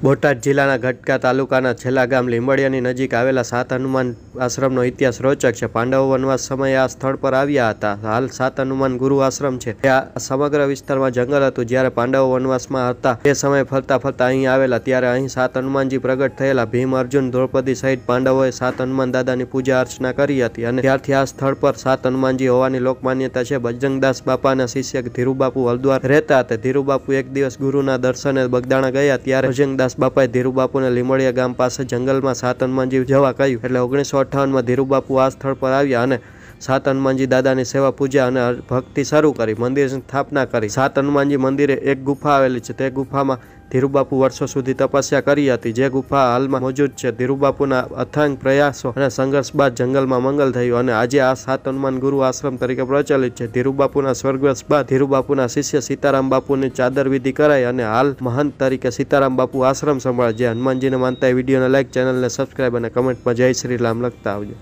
બોટાદ જિલ્લાના ગટકા તાલુકાના છેલ્લા ગામ લીંબડિયાની નજીક આવેલા સાત હનુમાન આશ્રમનો ઇતિહાસ રોચક છે. પાંડવો વનવાસ સમયે આ સ્થળ પર આવ્યા હતા. હાલ સાત હનુમાન ગુરુ આશ્રમ છે. આ સમગ્ર વિસ્તારમાં જંગલ હતું. જ્યારે પાંડવો વનવાસમાં હતા તે સમયે ફરતા ફરતા અહીં આવેલા ત્યારે અહીં સાત હનુમાનજી પ્રગટ થયેલા. ભીમ, અર્જુન, દ્રૌપદી સહિત પાંડવોએ સાત હનુમાન દાદાની પૂજા અર્ચના કરી હતી અને ત્યારથી આ સ્થળ પર સાત હનુમાનજી હોવાની લોકમાન્યતા છે. બજરંગદાસ બાપાના શિષ્ય ધીરુબાપુ હલદ્વાર રહેતા હતા. ધીરુબાપુ એક દિવસ ગુરુના દર્શને બગદાણા ગયા ત્યારે બજરંગદાસ બાપાએ ધીરુબાપુને લીંબડિયા ગામ પાસે જંગલમાં સાત હનુમાનજી જવા કહ્યું. એટલે 1958માં ધીરુબાપુ આ સ્થળ પર આવ્યા અને સાત હનુમાનજી દાદાની સેવા, પૂજા અને ભક્તિ શરૂ કરી. મંદિરની સ્થાપના કરી. સાત હનુમાનજી મંદિરે એક ગુફા આવેલી છે. તે ગુફામાં ધીરુબાપુ વર્ષો સુધી તપસ્યા કરી હતી. જે ગુફા હાલમાં મોજૂદ છે. ધીરુબાપુના અથાગ પ્રયાસો અને સંઘર્ષ બાદ જંગલમાં મંગલ થયું અને આજે આ સાત હનુમાન ગુરુ આશ્રમ તરીકે પ્રચલિત છે. ધીરુબાપુના સ્વર્ગવાસ બાદ ધીરુબાપુના શિષ્ય સીતારામ બાપુની ચાદર વિધિ કરાઈ અને હાલ મહંત તરીકે સીતારામ બાપુ આશ્રમ સંભાળે. જે હનુમાનજીને માનતા વિડીયોને લાઈક, ચેનલને સબસ્ક્રાઈબ અને કમેન્ટમાં જય શ્રી રામ લખતા આવજો.